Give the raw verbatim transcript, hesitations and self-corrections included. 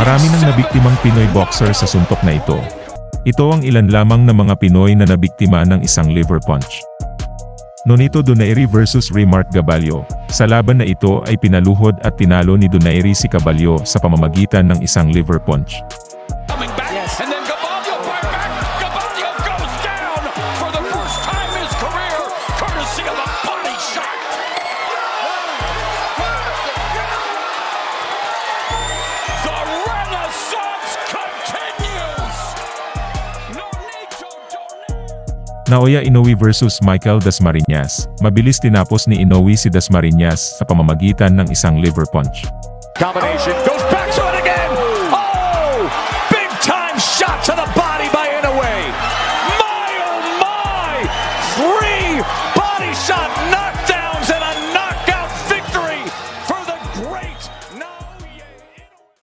Marami nang nabiktimang Pinoy boxer sa suntok na ito. Ito ang ilan lamang na mga Pinoy na nabiktima ng isang liver punch. Nonito Donaire versus Remark Gabalio. Sa laban na ito ay pinaluhod at tinalo ni Donaire si Gabalio sa pamamagitan ng isang liver punch. Naoya Inoue versus Michael Dasmariñas. Mabilis tinapos ni Inoue si Dasmariñas sa pamamagitan ng isang liver punch.